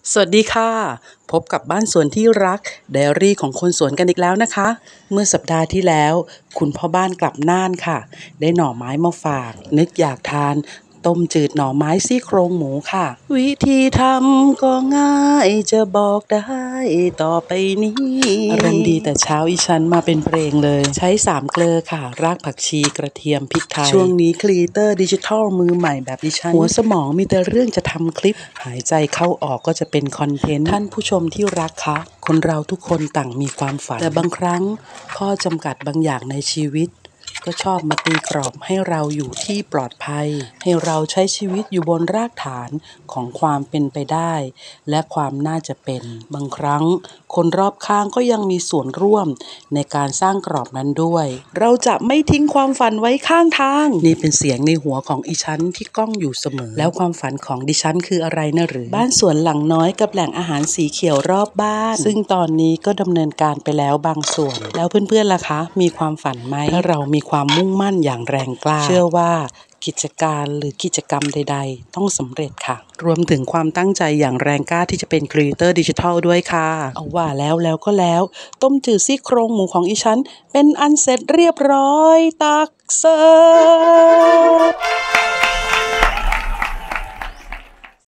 สวัสดีค่ะพบกับบ้านสวนที่รักไดอารี่ของคนสวนกันอีกแล้วนะคะเมื่อสัปดาห์ที่แล้วคุณพ่อบ้านกลับน่านค่ะได้หน่อไม้มาฝากนึกอยากทานต้มจืดหน่อไม้ซี่โครงหมูค่ะวิธีทำก็ง่ายจะบอกได้ต่อไปนี้อารมณ์ดีแต่เช้าอีฉันมาเป็นเพลงเลยใช้3เกลือค่ะรากผักชีกระเทียมพริกไทยช่วงนี้ครีเอเตอร์ดิจิทัลมือใหม่แบบดิฉันหัวสมองมีแต่เรื่องจะทำคลิปหายใจเข้าออกก็จะเป็นคอนเทนต์ท่านผู้ชมที่รักคะคนเราทุกคนต่างมีความฝันแต่บางครั้งข้อจำกัดบางอย่างในชีวิตก็ชอบมาตีกรอบให้เราอยู่ที่ปลอดภัยให้เราใช้ชีวิตอยู่บนรากฐานของความเป็นไปได้และความน่าจะเป็นบางครั้งคนรอบข้างก็ยังมีส่วนร่วมในการสร้างกรอบนั้นด้วยเราจะไม่ทิ้งความฝันไว้ข้างทางนี่เป็นเสียงในหัวของอีฉันที่ก้องอยู่เสมอแล้วความฝันของดิฉันคืออะไรนะหรือบ้านสวนหลังน้อยกับแหล่งอาหารสีเขียวรอบบ้านซึ่งตอนนี้ก็ดำเนินการไปแล้วบางส่วนแล้วเพื่อนๆล่ะคะมีความฝันไหมถ้าเรามีความมุ่งมั่นอย่างแรงกล้าเชื่อว่ากิจการหรือกิจกรรมใดๆต้องสำเร็จค่ะรวมถึงความตั้งใจอย่างแรงกล้าที่จะเป็นครีเอเตอร์ดิจิทัลด้วยค่ะเอาว่าแล้วก็แล้วต้มจืดซี่โครงหมูของอีฉันเป็นอันเสร็จเรียบร้อยตักเสิร์ฟ